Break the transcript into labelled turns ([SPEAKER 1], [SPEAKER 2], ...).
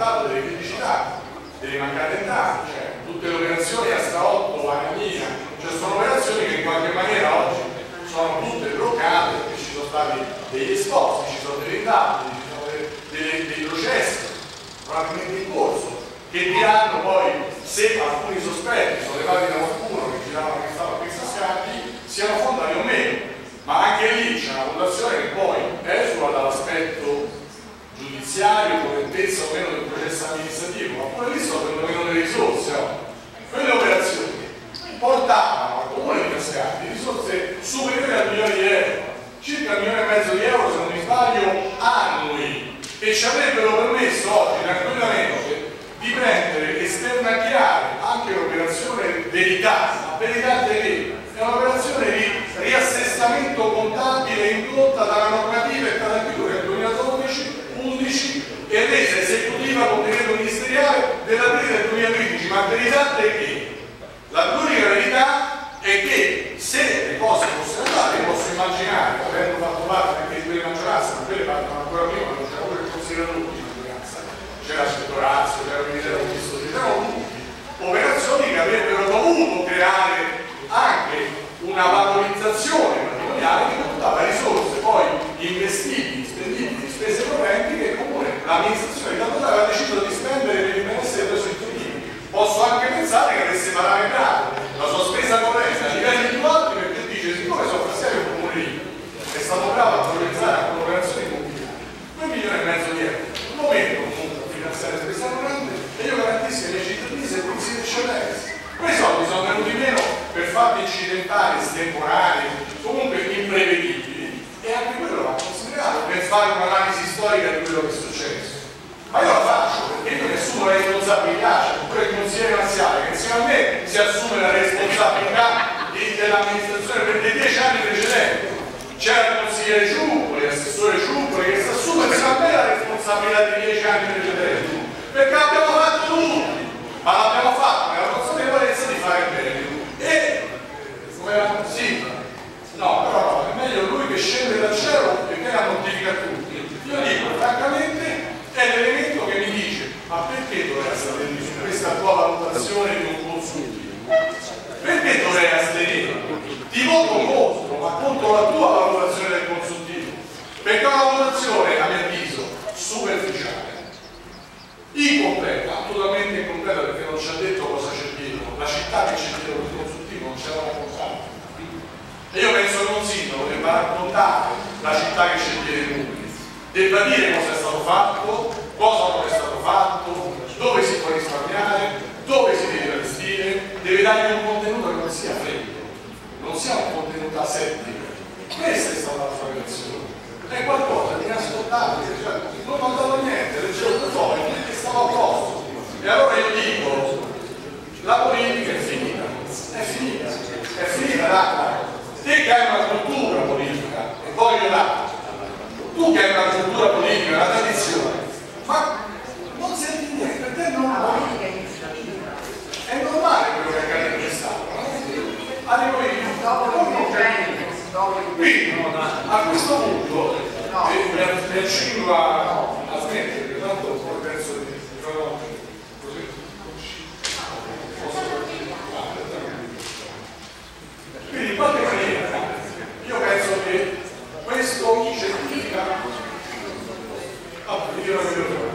[SPEAKER 1] dato delle criticità, delle mancate entrate, cioè tutte le operazioni a Straotto, a Cagnina, cioè sono operazioni che in qualche maniera oggi sono tutte bloccate perché ci sono stati degli esposti, ci sono delle indagini, ci sono dei processi probabilmente in corso che diranno poi se alcuni sospetti sollevati da qualcuno che giravano che stava qui scatti siano fondati o meno, ma anche lì c'è una valutazione che poi esula dall'aspetto giudiziario, correttezza o meno del processo amministrativo, ma pure lì sono venuto meno delle risorse. Quelle operazioni portavano al comune di Frascati risorse superiori a milioni di euro, circa 1,5 milioni di euro se non mi sbaglio annui, che ci avrebbero permesso oggi tranquillamente di prendere e sternacchiare anche l'operazione delicata, delicante che è un'operazione di riassestamento contabile indotta dalla normativa e dalla figura del 2012-11 e resa esecutiva con decreto ministeriale dell'aprile del 2015, ma verità è che l'unica verità è che se le cose fossero andate, io posso immaginare, avendo fatto parte anche di quelle maggioranze, ma quelle partono ancora prima, non c'era pure il consigliere di maggioranza, c'era Centorazzo, c'era il ministero di Giustizia, c'erano tutti operazioni che avrebbero dovuto creare anche una valorizzazione patrimoniale che portava risorse poi investiti, spendibili, spese correnti che il comune, l'amministrazione di Tantone aveva deciso di spendere per il benessere dei suoi cittadini. Posso anche pensare che avesse parametrato la sua spesa corrente a livelli più alti perché dice siccome sono Frascati un comune ricco è stato bravo a valorizzare anche un'operazione immobiliare 2,5 milioni di euro un momento comunque a finanziare spesa corrente e io garantisco ai miei cittadini servizi di eccellenza. Quei soldi sono venuti meno per fatti incidentali, estemporanei, comunque imprevedibili e anche quello va considerato per fare un'analisi storica di quello che è successo. Ma io la faccio perché io ne assumo la responsabilità, c'è pure il consigliere Marziale che insieme a me si assume la responsabilità dell'amministrazione per dei 10 anni precedenti. C'era il consigliere Ciuppoli, l'assessore Ciuppoli che si assume insieme a me la responsabilità dei 10 anni precedenti. Perché l'abbiamo fatto tutti, ma l'abbiamo fatto nella consapevolezza di fare bene. E come era? Sì, no, però no, è meglio lui che scende dal cielo e che la mortifica tutti. Io dico, francamente, è l'elemento che mi dice ma perché dovrei astenermi su questa tua valutazione di un consultivo? Perché dovrei astenermi? Ti voto contro, ma contro la tua valutazione del consultivo perché è una valutazione, a mio avviso, superficiale, incompleta, totalmente incompleta perché non ci ha detto cosa c'è dietro, la città che c'è dietro del consultivo non ce l'ha raccontato e io penso che un sindaco debba raccontare la città che c'è dietro, debba dire cosa è stato fatto, cosa non è stato fatto, dove si può risparmiare, dove si deve investire, deve dargli un contenuto che non sia freddo, non sia un contenuto asettico. Questa è stata la sua reazione. È qualcosa di inascoltabile, cioè, non ho dato niente, leggevo due fogli e stavo a posto. E allora io dico, la politica è finita, è finita l'acqua. Te che hai una cultura politica, e voglio l'acqua. Tu che hai una cultura politica, una tradizione, ma non senti niente, per te non è normale quello che accade in quest'anno. Arrivo io, quindi a questo punto mi accingo a smettere, perché tanto ho perso di quindi in qualche maniera io penso che questo certifica io